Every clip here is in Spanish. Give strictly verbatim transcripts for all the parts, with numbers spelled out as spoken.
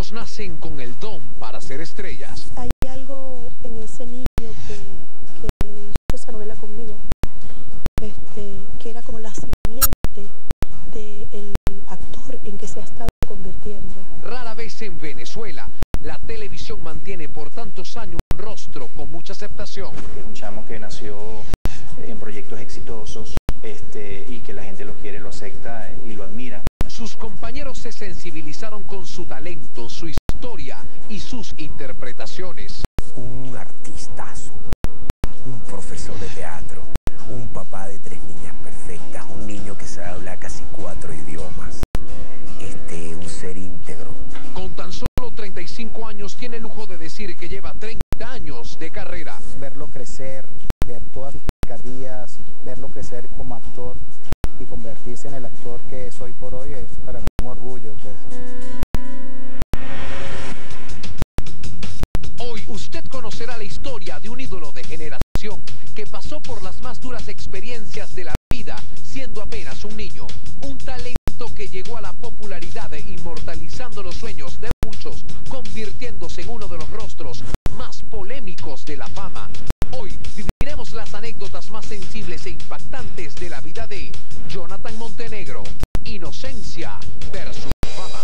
Algunos nacen con el don para ser estrellas. Hay algo en ese niño que, que hizo esa novela conmigo, este, que era como la simiente del actor en que se ha estado convirtiendo. Rara vez en Venezuela, la televisión mantiene por tantos años un rostro con mucha aceptación. Es un chamo que nació en proyectos exitosos este, y que la gente lo quiere, lo acepta y lo admira. Sus compañeros se sensibilizaron con su talento, su historia y sus interpretaciones. Un artistazo, un profesor de teatro, un papá de tres niñas perfectas, un niño que sabe hablar casi cuatro idiomas, este, un ser íntegro. Con tan solo treinta y cinco años tiene el lujo de decir que lleva treinta años de carrera. Verlo crecer, ver todas sus picardías, verlo crecer como actor y convertirse en el actor que es hoy por hoy es para mí un orgullo, pues. Hoy usted conocerá la historia de un ídolo de generación que pasó por las más duras experiencias de la vida siendo apenas un niño. Un talento que llegó a la popularidad inmortalizando los sueños de muchos, convirtiéndose en uno de los rostros más polémicos de la fama. Hoy viviremos las anécdotas más sensibles e impactantes de la vida de Jonathan Montenegro. Inocencia versus fama.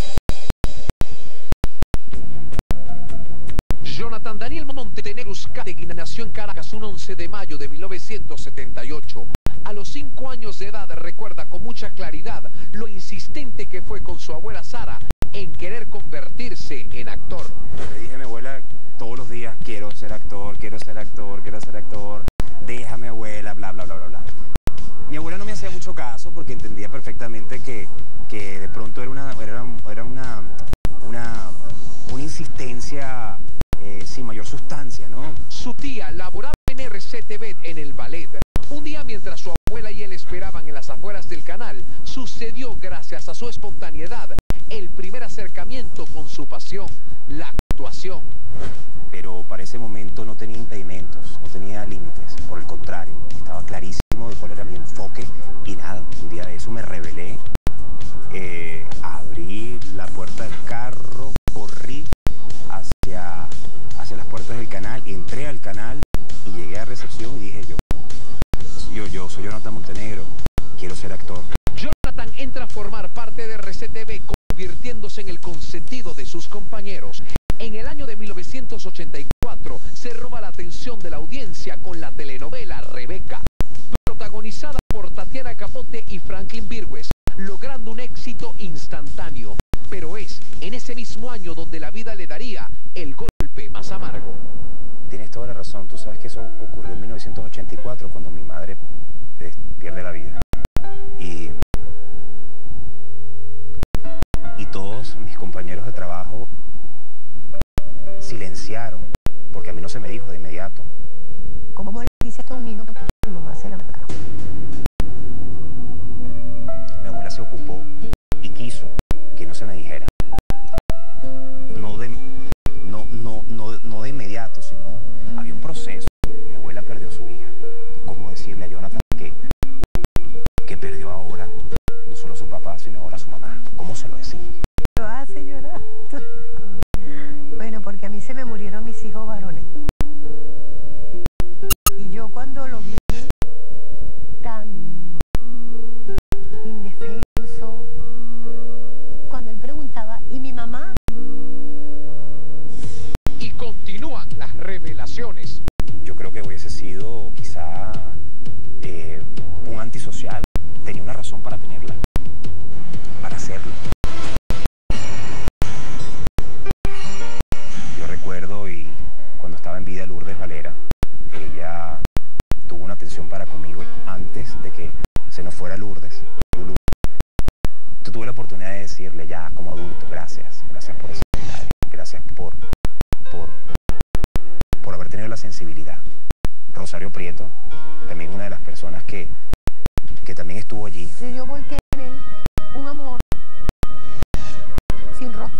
Jonathan Daniel Montenegro Uzcategui nació en Caracas un once de mayo de mil novecientos setenta y ocho. A los cinco años de edad recuerda con mucha claridad lo insistente que fue con su abuela Sara en querer convertirse en actor. Le dije a mi abuela todos los días, quiero ser actor, quiero ser actor, quiero ser actor, déjame abuela, bla, bla, bla, bla, bla. Mi abuela no me hacía mucho caso porque entendía perfectamente que, que de pronto era una, era, era una, una, una insistencia eh, sin mayor sustancia, ¿no? Su tía laboraba en R C T V en el ballet. Un día, mientras su abuela y él esperaban en las afueras del canal, sucedió, gracias a su espontaneidad, el primer acercamiento con su pasión, la actuación. Pero para ese momento no tenía impedimentos, no tenía límites, por el contrario, estaba clarísimo de cuál era mi enfoque y nada, un día de eso me rebelé, eh, abrí la puerta del carro, corrí hacia, hacia las puertas del canal, entré al canal y llegué a recepción y dije yo, yo, yo soy Jonathan Montenegro, quiero ser actor. Jonathan entra a formar parte de R C T V convirtiéndose en el consentido de sus compañeros. En el año de mil novecientos ochenta y cuatro se roba la atención de la audiencia con la telenovela Rebeca, protagonizada por Tatiana Capote y Franklin Virgües, logrando un éxito instantáneo. Pero es en ese mismo año donde la vida le daría el golpe más amargo. Tienes toda la razón, tú sabes que eso ocurrió en mil novecientos ochenta y cuatro cuando mi madre eh, pierde la vida. Y, y todos mis compañeros de trabajo silenciaron, porque a mí no se me dijo de inmediato. ¿Cómo le dice a un niño que su mamá se la mataron? Mi abuela se ocupó y quiso que no se me dijera. No de, no, no, no, no de inmediato, sino había un proceso. Mi abuela perdió a su hija. ¿Cómo decirle a Jonathan que, que perdió ahora no solo a su papá, sino ahora a su mamá? ¿Cómo se lo decimos? Lo hace llorar. Bueno, porque a mí se me murieron mis hijos varones. Y yo cuando lo vi tan indefenso, cuando él preguntaba, ¿y mi mamá? Y continúan las revelaciones. Yo creo que hubiese sido quizá eh, un antisocial. Tenía una razón para tenerla, para hacerlo. Yo recuerdo, y cuando estaba en vida Lourdes Valera, ella tuvo una atención para conmigo antes de que se nos fuera Lourdes. Lulu. Yo tuve la oportunidad de decirle ya como adulto, gracias, gracias por ese detalle, gracias por, por, por haber tenido la sensibilidad. Rosario Prieto, también una de las personas que, que también estuvo allí. Yo volqué en él un amor sin rostro.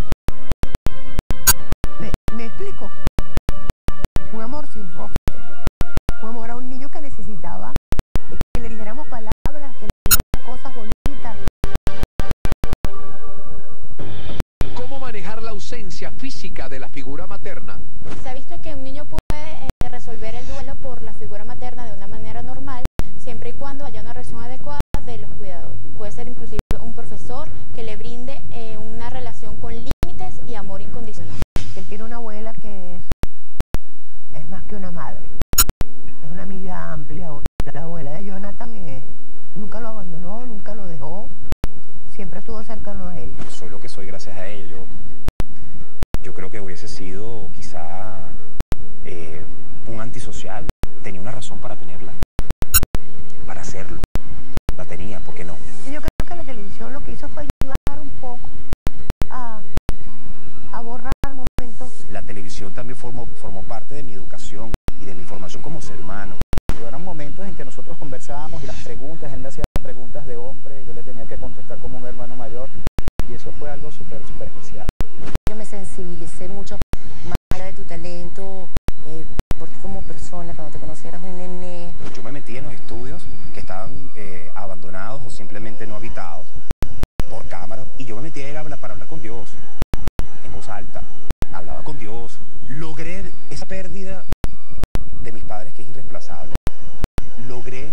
¿Me, me explico? Un amor sin rostro. Un amor a un niño que necesitaba que le dijéramos palabras, que le dijéramos cosas bonitas. ¿Cómo manejar la ausencia ausencia física de la figura materna. Se ha visto que un niño puede eh, resolver el duelo por la figura materna de una manera normal, siempre y cuando haya una reacción adecuada de los cuidadores. Puede ser inclusive un profesor que le brinde eh, una relación con límites y amor incondicional. Él tiene una abuela que es, es más que una madre, es una amiga amplia. La abuela de Jonathan eh, nunca lo abandonó, nunca lo dejó, siempre estuvo cercano a él. Soy lo que soy gracias a ella. Yo, yo creo que hubiese sido quizá eh, un antisocial. Tenía una razón para tenerla, para hacerlo. La tenía, ¿por qué no? Y yo creo que la televisión lo que hizo fue ayudar un poco a, a borrar momentos. La televisión también formó, formó parte de mi educación y de mi formación como ser humano. Eran momentos en que nosotros conversábamos y las preguntas, él me hacía preguntas de hombre y yo le tenía que contestar como un hermano mayor y eso fue algo súper, súper especial. Yo me sensibilicé mucho más allá de tu talento, eh, por ti como persona, cuando te conocieras un nene. Yo me metí en los estudios que estaban eh, abandonados o simplemente no habitados por cámara y yo me metí a ir a hablar, para hablar con Dios, en voz alta, hablaba con Dios. Logré esa pérdida de mis padres que es irreemplazable. Logré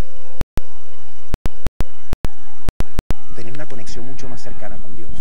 tener una conexión mucho más cercana con Dios.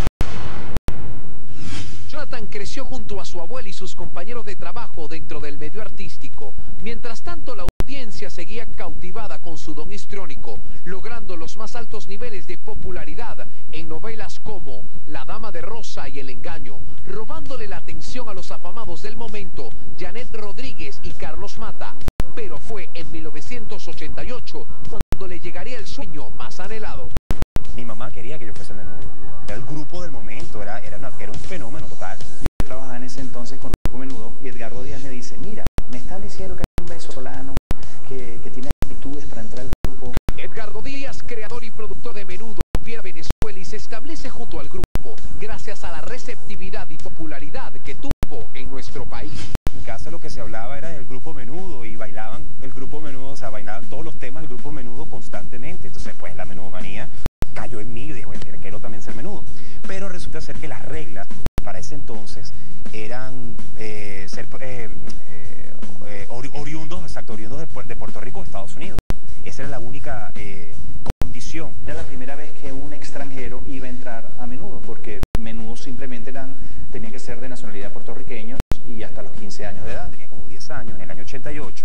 Jonathan creció junto a su abuela y sus compañeros de trabajo dentro del medio artístico. Mientras tanto, la audiencia seguía cautivada con su don histriónico, logrando los más altos niveles de popularidad en novelas como La Dama de Rosa y El Engaño, robándole la atención a los afamados del momento, Janet Rodríguez y Carlos Mata. Pero fue en mil novecientos ochenta y ocho cuando le llegaría el sueño más anhelado. Mi mamá quería que yo fuese Menudo. Era el grupo del momento, era, era, una, era un fenómeno total. Yo trabajaba en ese entonces con el Grupo Menudo y Edgardo Díaz me dice, mira, me están diciendo que hay un venezolano que, que tiene actitudes para entrar al grupo. Edgardo Díaz, creador y productor de Menudo, viene a Venezuela y se establece junto al grupo, gracias a la receptividad y popularidad que tuvo en nuestro país. En casa lo que se hablaba era del Grupo Menudo y bailaban el Grupo Menudo, o sea, bailaban todos los temas del Grupo Menudo constantemente. Entonces, pues, la menudomanía cayó en mí y dije, bueno, quiero también ser Menudo. Pero resulta ser que las reglas para ese entonces eran eh, ser eh, eh, ori oriundos, exacto, oriundos de, de Puerto Rico o Estados Unidos. Esa era la única eh, condición. Era la primera vez que un extranjero iba a entrar a Menudo, porque Menudo simplemente eran, tenían que ser de nacionalidad puertorriqueños y hasta los quince años de edad. Tenía como diez años, en el año ochenta y ocho.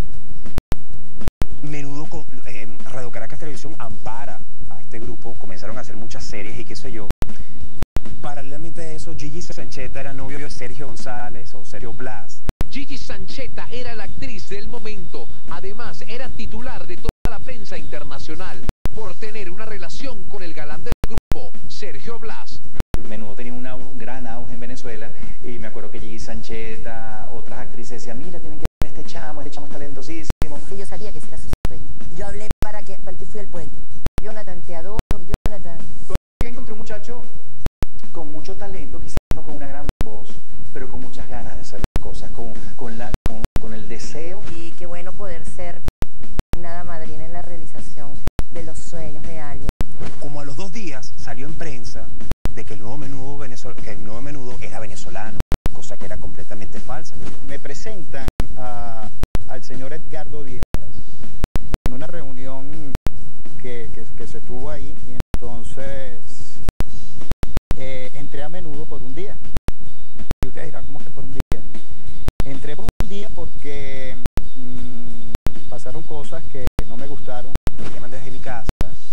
Menudo, con, eh, Radio Caracas Televisión ampara a este grupo, comenzaron a hacer muchas series y qué sé yo. Paralelamente a eso, Gigi Sancheta era novio de Sergio González o Sergio Blas. Gigi Sancheta era la actriz del momento, además era titular de toda la prensa internacional por tener una relación con el galán del grupo, Sergio Blas. Menudo tenía un, auge, un gran auge en Venezuela y me acuerdo que Gigi Sancheta, otras actrices decían, mira, tienen que ver este chamo, este chamo es talentosísimo. Que yo sabía que ese era su sueño. Yo hablé para que, para que fui al puente. Jonathan, te adoro, Jonathan. Encontré un muchacho con mucho talento, quizás no con una gran voz, pero con muchas ganas de hacer cosas, con, con, la, con, con el deseo. Y qué bueno poder ser una madrina en la realización de los sueños de alguien. Como a los dos días salió en prensa de que el nuevo Menudo, que el nuevo Menudo era venezolano, cosa que era completamente falsa. Me presentan a, al señor Edgardo Díaz en una reunión que, que, que se tuvo ahí y entonces eh, entré a Menudo por un día. Y ustedes dirán, ¿cómo que por un día? Entré por un día porque mmm, pasaron cosas que no me gustaron. Me llaman desde mi casa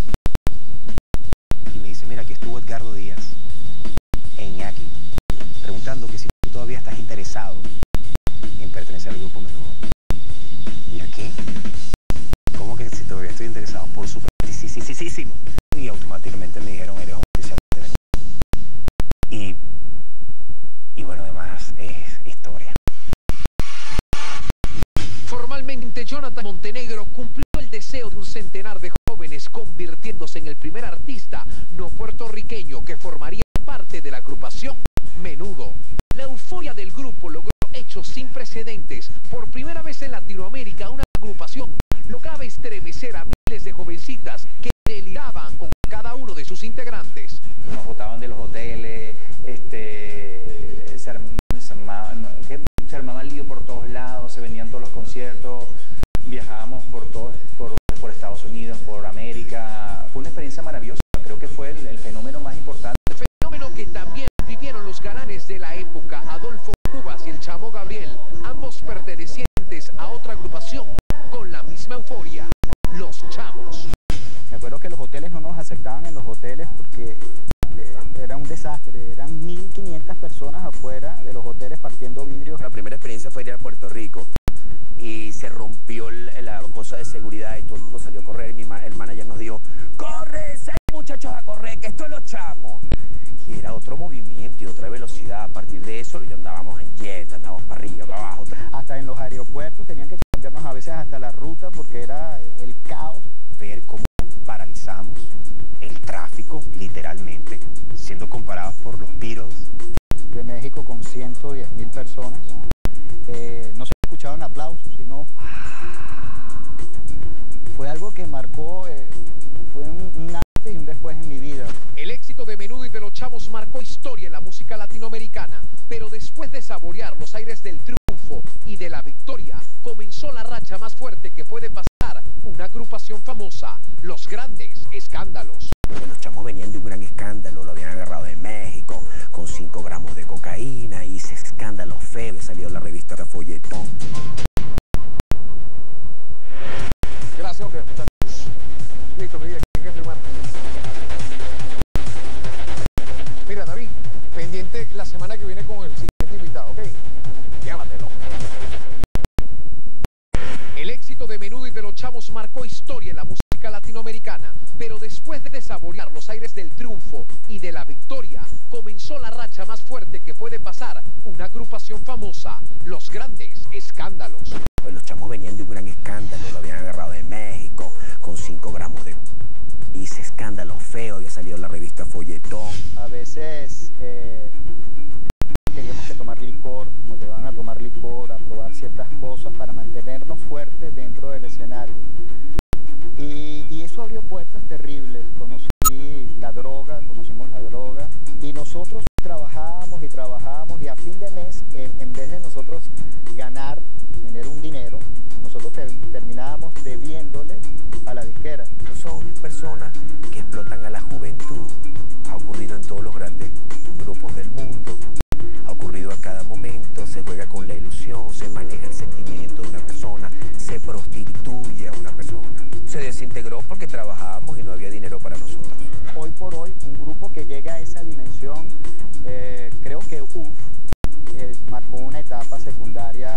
y me dice, mira, aquí estuvo Edgardo Díaz e Iñaki preguntando que si tú todavía estás interesado en pertenecer al Grupo Menudo. ¿Y a qué? ¿Cómo que si todavía estoy interesado? Por supuesto, sí, sí, sí, sí, sí. Y automáticamente me dijeron, eres oficial de Menudo. Y, y bueno, además es historia. Formalmente, Jonathan Montenegro cumplió el deseo de un centenar de jóvenes, convirtiéndose en el primer artista no puertorriqueño que formaría parte de la agrupación Menudo. La euforia del grupo logró hechos sin precedentes. Por primera vez en Latinoamérica, una agrupación lograba estremecer a miles de jovencitas que deliraban con cada uno de sus integrantes. Nos botaban de los hoteles, este, se, personas afuera de los hoteles partiendo vidrios. La primera experiencia fue ir a Puerto Rico y se rompió la, la cosa de seguridad y todo el mundo salió a correr y mi, el manager nos dijo, ¡corre, seis muchachos a correr, que esto es los chamos! Y era otro movimiento y otra velocidad. A partir de eso ya andábamos en jet, andábamos para arriba, para abajo. Hasta en los aeropuertos tenían que cambiarnos a veces hasta la ruta porque era el caos. Ver cómo paralizamos el tráfico, literalmente, siendo comparados por los Beatles. De México con ciento diez mil personas. Eh, no se escuchaban aplausos, sino... Fue algo que marcó, eh, fue un, un antes y un después en mi vida. El éxito de Menudo y de los Chamos marcó historia en la música latinoamericana, pero después de saborear los aires del triunfo y de la victoria, comenzó la racha más fuerte que puede pasar una agrupación famosa, Los Grandes Escándalos. Los Chamos venían de un gran escándalo, lo habían agarrado de México con cinco gramos de cocaína y ese escándalo feo, salió en la revista Folletón. Gracias, ok, muchachos. Listo, mi vida, hay que firmar. Mira, David, pendiente la semana que viene con el siguiente invitado, ¿ok? Llévatelo. El éxito de Menudo y de los Chamos marcó historia en la música latinoamericana, pero después de saborear los aires del triunfo y de la victoria, comenzó la racha más fuerte que puede pasar una agrupación famosa, Los Grandes Escándalos. Pues los Chamos venían de un gran escándalo, lo habían agarrado de México con cinco gramos de... Y ese escándalo feo había salido en la revista Folletón. A veces eh, teníamos que tomar licor, como te van a tomar licor, a probar ciertas cosas para mantenernos fuertes dentro del escenario. Y, y eso abrió puertas terribles. Conocí la droga, conocimos la droga y nosotros trabajábamos y trabajábamos y a fin de mes, en, en vez de nosotros ganar, tener un dinero, nosotros te, terminábamos debiéndole a la disquera. Son personas que explotan a la juventud. Ha ocurrido en todos los grandes grupos del mundo. Ha ocurrido a cada momento. Se juega con la ilusión, se maneja el sentimiento de una persona, se prostituye a una persona. Se desintegró porque trabajábamos y no había dinero para nosotros. Hoy por hoy, un grupo que llega a esa dimensión, eh, creo que U F eh, marcó una etapa secundaria.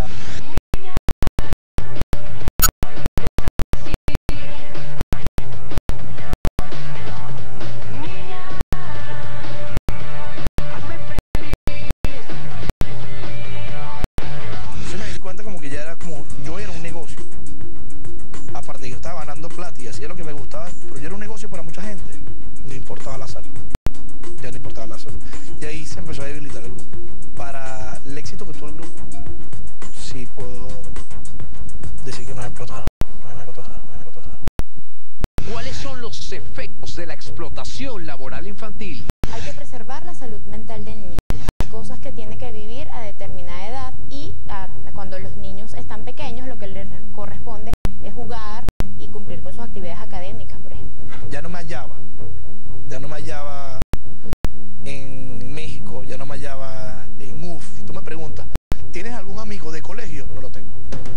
Plata y hacía lo que me gustaba, pero yo era un negocio para mucha gente, no importaba la salud, ya no importaba la salud, y ahí se empezó a debilitar el grupo. Para el éxito que tuvo el grupo, sí puedo decir que nos explotaron, nos explotaron, nos explotaron. ¿Cuáles son los efectos de la explotación laboral infantil? Hay que preservar la salud mental del niño. Hay cosas que tiene que vivir a determinada edad y a, cuando los niños están pequeños lo que les corresponde es jugar y cumplir con sus actividades académicas, por ejemplo. Ya no me hallaba, ya no me hallaba en México, ya no me hallaba en U F. Si tú me preguntas, ¿tienes algún amigo de colegio? No lo tengo.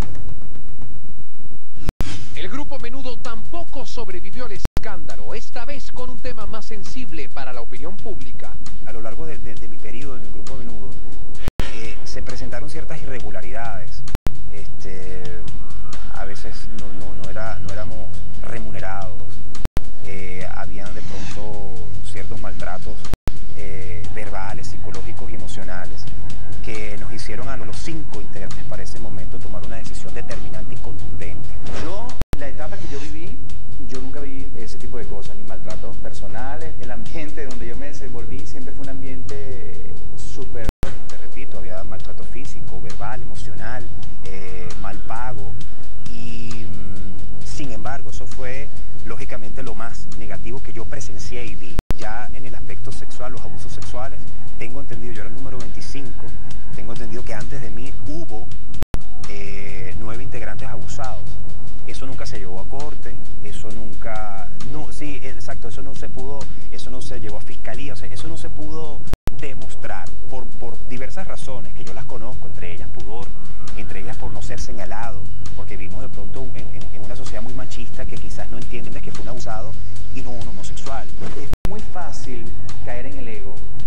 El grupo Menudo tampoco sobrevivió al escándalo, esta vez con un tema más sensible para la opinión pública. A lo largo de, de, de mi periodo en el grupo Menudo, eh, se presentaron ciertas irregularidades. Este... A veces no, no, no, era, no éramos remunerados, eh, habían de pronto ciertos maltratos eh, verbales, psicológicos y emocionales que nos hicieron a los cinco integrantes para ese momento tomar una decisión determinante y contundente. Yo, la etapa que yo viví, yo nunca vi ese tipo de cosas, ni maltratos personales. El ambiente donde yo me desenvolví siempre fue un ambiente súper... Te repito, había maltrato físico, verbal, emocional, eh, mal pago. Y sin embargo, eso fue lógicamente lo más negativo que yo presencié y vi. Ya en el aspecto sexual, los abusos sexuales, tengo entendido, yo era el número veinticinco, tengo entendido que antes de mí hubo eh, nueve integrantes abusados. Eso nunca se llevó a corte, eso nunca, no, sí, exacto, eso no se pudo, eso no se llevó a fiscalía, o sea, eso no se pudo demostrar por, por diversas razones que yo las conozco, entre ellas pudor, entre ellas por no ser señalado, porque vivimos de pronto en, en, en una sociedad muy machista que quizás no entiende que fue un abusado y no un homosexual. Es muy fácil caer en el ego y yo creo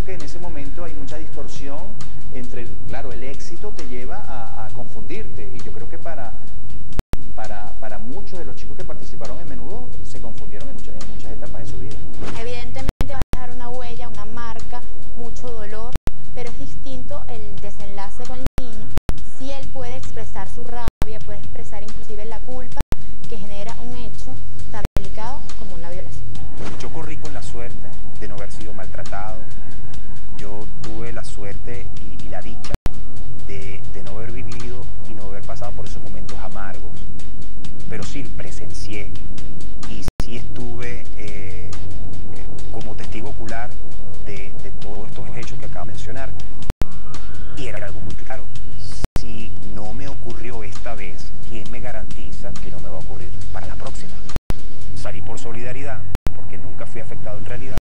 creo que en ese momento hay mucha distorsión entre, el, claro, el éxito te lleva a, a confundirte, y yo creo que para, para, para muchos de los chicos que participaron en Menudo se confundieron en muchas, en muchas etapas de su vida. Evidentemente va a dejar una huella, una marca, mucho dolor, pero es distinto el desenlace con el niño si él puede expresar su rabia, puede expresar inclusive la culpa que genera un hecho tan delicado como una violación. Yo corrí con la suerte de no haber sido maltratado. Yo tuve la suerte y, y la dicha de, de no haber vivido y no haber pasado por esos momentos amargos. Pero sí presencié y sí estuve eh, como testigo ocular de, de todos estos hechos que acabo de mencionar. Y era algo muy claro. Si no me ocurrió esta vez, ¿quién me garantiza que no me va a ocurrir para la próxima? Salí por solidaridad, porque nunca fui afectado en realidad,